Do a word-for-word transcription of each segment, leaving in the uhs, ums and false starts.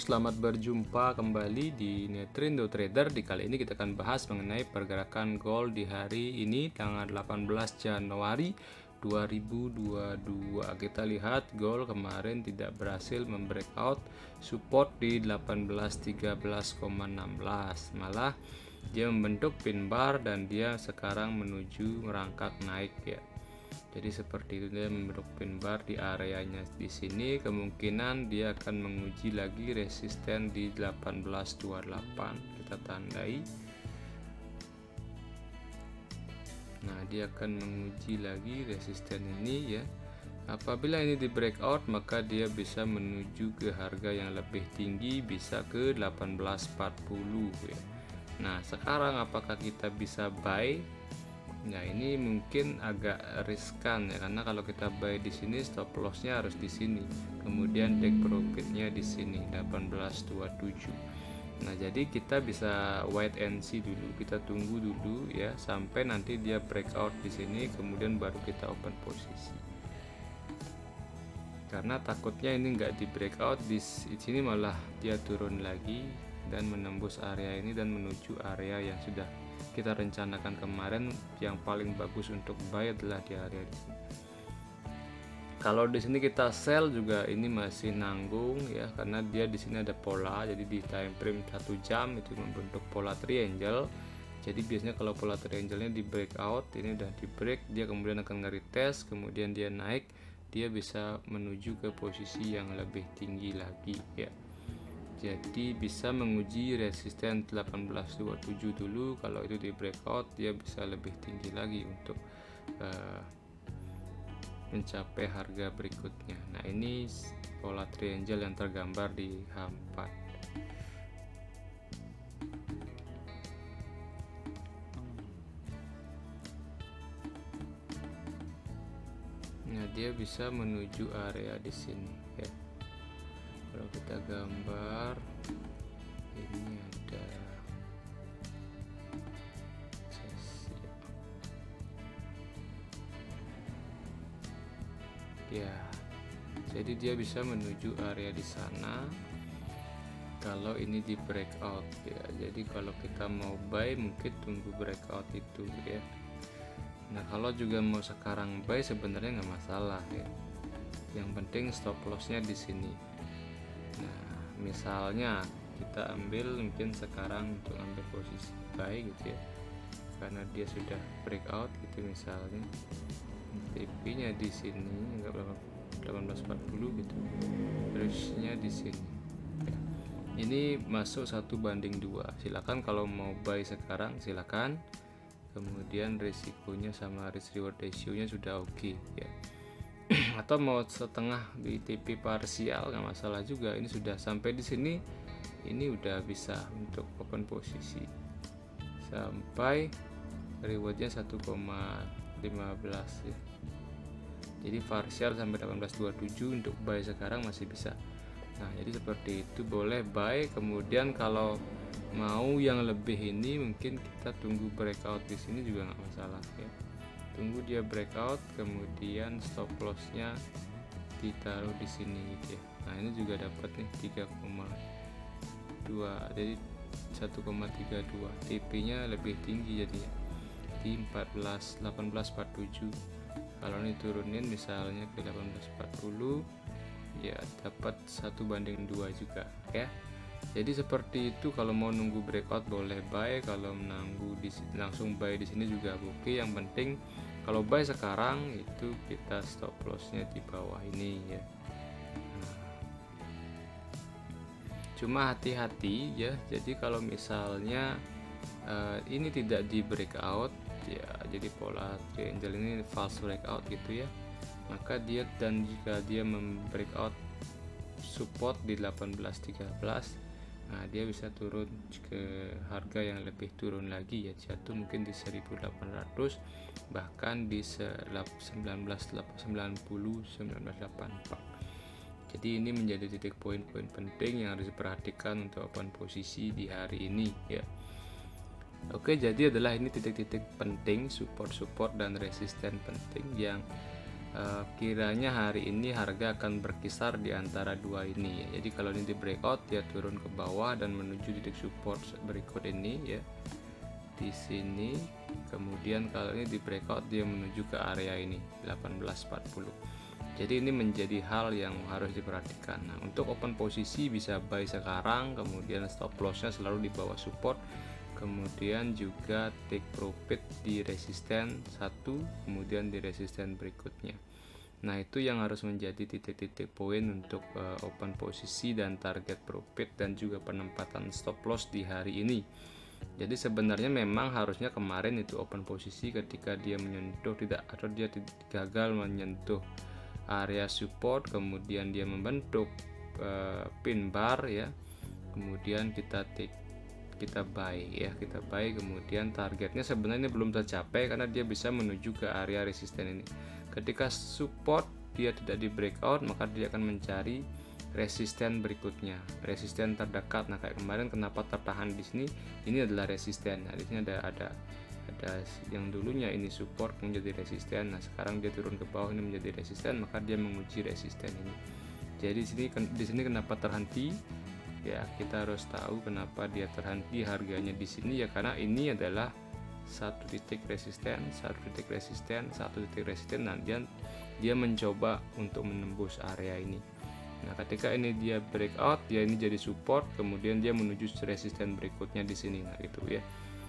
selamat berjumpa kembali di Netrindo Trader. Di kali ini kita akan bahas mengenai pergerakan gold di hari ini tanggal delapan belas Januari dua ribu dua puluh dua. Kita lihat gold kemarin tidak berhasil membreakout support di delapan belas tiga belas koma enam belas, malah dia membentuk pin bar dan dia sekarang menuju merangkak naik ya. Jadi seperti itu, dia membentuk pin bar di areanya di sini. Kemungkinan dia akan menguji lagi resisten di delapan belas dua puluh delapan. Kita tandai. Nah, dia akan menguji lagi resisten ini ya. Apabila ini di breakout, maka dia bisa menuju ke harga yang lebih tinggi, bisa ke delapan belas empat puluh ya. Nah, sekarang apakah kita bisa buy? Nah, ini mungkin agak riskan ya, karena kalau kita buy di sini stop lossnya harus di sini, kemudian take profitnya di sini delapan belas dua puluh tujuh. Nah, jadi kita bisa wait and see dulu, kita tunggu dulu ya sampai nanti dia breakout di sini, kemudian baru kita open posisi. Karena takutnya ini nggak di breakout di sini, malah dia turun lagi dan menembus area ini dan menuju area yang sudah kita rencanakan kemarin. Yang paling bagus untuk buy adalah di area di sini. Kalau di sini kita sell juga ini masih nanggung ya, karena dia di sini ada pola. Jadi di time frame satu jam itu membentuk pola triangle. Jadi biasanya kalau pola triangle-nya di breakout, ini udah di break, dia kemudian akan nge-retest, kemudian dia naik, dia bisa menuju ke posisi yang lebih tinggi lagi ya. Jadi bisa menguji resisten delapan belas dua puluh tujuh dulu. Kalau itu di breakout, dia bisa lebih tinggi lagi untuk uh, mencapai harga berikutnya. Nah, ini pola triangle yang tergambar di H empat. Nah, dia bisa menuju area di sini ya. Kalau kita gambar, ini ada sesi ya, jadi dia bisa menuju area di sana kalau ini di breakout ya. Jadi kalau kita mau buy, mungkin tunggu breakout itu ya. Nah, kalau juga mau sekarang buy sebenarnya nggak masalah ya, yang penting stop lossnya di sini. Nah, misalnya kita ambil mungkin sekarang untuk ambil posisi buy gitu ya, karena dia sudah breakout gitu, misalnya T P-nya di sini enggak berapa, delapan belas empat puluh gitu, terusnya di sini ya. Ini masuk satu banding dua. Silakan kalau mau buy sekarang silakan, kemudian risikonya sama risk reward ratio-nya sudah oke okay, ya. Atau mau setengah di T P parsial nggak masalah juga. Ini sudah sampai di sini, ini udah bisa untuk open posisi sampai rewardnya satu koma lima belas ya. Jadi parsial sampai delapan belas dua puluh tujuh untuk buy sekarang masih bisa. Nah, jadi seperti itu, boleh buy. Kemudian kalau mau yang lebih ini mungkin kita tunggu breakout di sini juga nggak masalah ya. Tunggu dia breakout, kemudian stop lossnya ditaruh di sini gitu ya. Nah, ini juga dapat nih tiga koma dua, jadi satu koma tiga dua. T P-nya lebih tinggi jadinya di empat belas delapan belas empat puluh tujuh. Kalau ini turunin misalnya ke delapan belas empat puluh, ya dapat satu banding dua juga ya. Jadi seperti itu. Kalau mau nunggu breakout boleh buy, kalau menunggu di langsung buy di sini juga oke. Yang penting kalau buy sekarang itu kita stop lossnya di bawah ini ya. Nah, cuma hati-hati ya. Jadi kalau misalnya uh, ini tidak di breakout ya, jadi pola triangle ini false breakout gitu ya, maka dia, dan jika dia membreakout support di delapan belas tiga belas, nah dia bisa turun ke harga yang lebih turun lagi ya, jatuh mungkin di seribu delapan ratus, bahkan di sembilan belas sembilan puluh sembilan belas delapan puluh empat. Jadi ini menjadi titik poin-poin penting yang harus diperhatikan untuk open posisi di hari ini ya. Oke, jadi adalah ini titik-titik penting, support-support dan resisten penting yang uh, kiranya hari ini harga akan berkisar di antara dua ini ya. Jadi kalau ini di breakout dia turun ke bawah dan menuju titik support berikut ini ya, di sini. Kemudian kalau ini di breakout dia menuju ke area ini delapan belas empat puluh. Jadi ini menjadi hal yang harus diperhatikan. Nah, untuk open posisi bisa buy sekarang, kemudian stop lossnya selalu di bawah support, kemudian juga take profit di resisten satu, kemudian di resisten berikutnya. Nah, itu yang harus menjadi titik-titik poin untuk uh, open posisi dan target profit dan juga penempatan stop loss di hari ini. Jadi sebenarnya memang harusnya kemarin itu open posisi ketika dia menyentuh tidak atau dia gagal menyentuh area support, kemudian dia membentuk uh, pin bar ya, kemudian kita take kita buy ya, kita buy, kemudian targetnya sebenarnya belum tercapai karena dia bisa menuju ke area resisten ini. Ketika support dia tidak di breakout, maka dia akan mencari resisten berikutnya, resisten terdekat. Nah, kayak kemarin kenapa tertahan di sini, ini adalah resisten. Nah, di sini ada ada ada yang dulunya ini support menjadi resisten. Nah, sekarang dia turun ke bawah ini menjadi resisten, maka dia menguji resisten ini. Jadi sini di sini kenapa terhenti? Ya, kita harus tahu kenapa dia terhenti harganya di sini ya, karena ini adalah satu titik resisten, satu titik resisten, satu titik resisten. Nah, dia dia mencoba untuk menembus area ini. Nah, ketika ini dia breakout, dia ini jadi support, kemudian dia menuju resisten berikutnya di sini. Nah, gitu ya.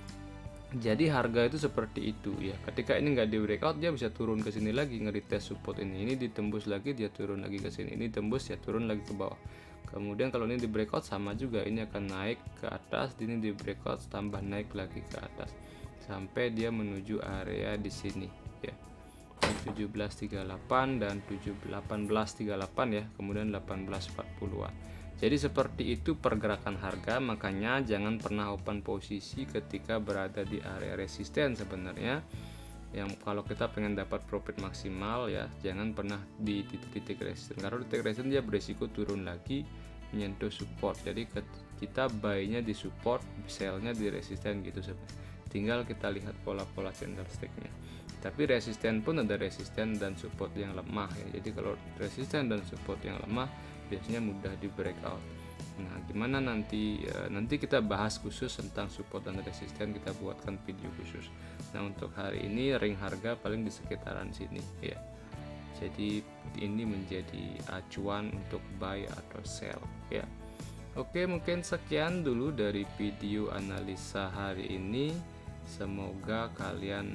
Jadi harga itu seperti itu ya. Ketika ini nggak di breakout, dia bisa turun ke sini lagi, ngeritest support ini. Ini ditembus lagi, dia turun lagi ke sini. Ini tembus, ya turun lagi ke bawah. Kemudian kalau ini di breakout sama juga, ini akan naik ke atas, ini di breakout tambah naik lagi ke atas sampai dia menuju area di sini ya. tujuh belas tiga puluh delapan dan delapan belas tiga puluh delapan ya, kemudian delapan belas empat puluhan. Jadi seperti itu pergerakan harga, makanya jangan pernah open posisi ketika berada di area resisten sebenarnya. Yang kalau kita pengen dapat profit maksimal ya, jangan pernah di titik-titik resisten. Karena titik resisten dia beresiko turun lagi menyentuh support. Jadi kita buy-nya di support, sell-nya di resisten gitu sebenarnya. Tinggal kita lihat pola-pola candlestick-nya. Tapi resisten pun ada resisten dan support yang lemah ya. Jadi kalau resisten dan support yang lemah biasanya mudah di breakout. Nah, gimana nanti ya, nanti kita bahas khusus tentang support dan resisten, kita buatkan video khusus. Nah, untuk hari ini ring harga paling di sekitaran sini ya. Jadi ini menjadi acuan untuk buy atau sell ya. Oke, mungkin sekian dulu dari video analisa hari ini. Semoga kalian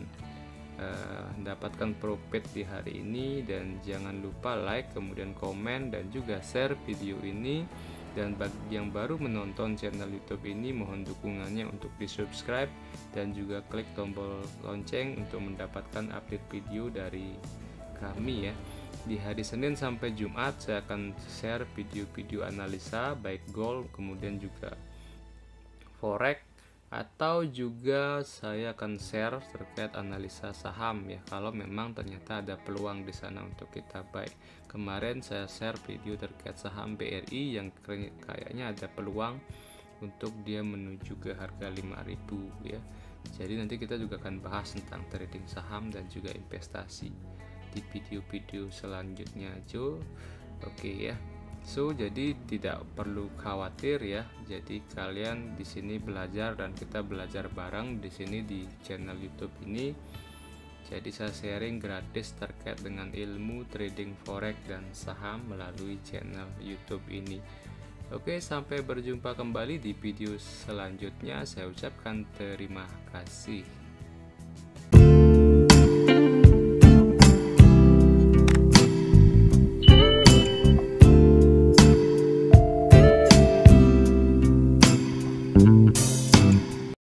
Uh, mendapatkan profit di hari ini, dan jangan lupa like, kemudian komen, dan juga share video ini. Dan bagi yang baru menonton channel YouTube ini, mohon dukungannya untuk di subscribe dan juga klik tombol lonceng untuk mendapatkan update video dari kami ya. Di hari Senin sampai Jumat saya akan share video-video analisa baik gold, kemudian juga forex, atau juga saya akan share terkait analisa saham ya, kalau memang ternyata ada peluang di sana untuk kita buy. Kemarin saya share video terkait saham B R I yang kayaknya ada peluang untuk dia menuju ke harga lima ribu ya. Jadi nanti kita juga akan bahas tentang trading saham dan juga investasi di video-video selanjutnya Jo. Oke ya. So, jadi tidak perlu khawatir ya. Jadi kalian di sini belajar dan kita belajar bareng di sini di channel YouTube ini. Jadi saya sharing gratis terkait dengan ilmu trading forex dan saham melalui channel YouTube ini. Oke, sampai berjumpa kembali di video selanjutnya. Saya ucapkan terima kasih.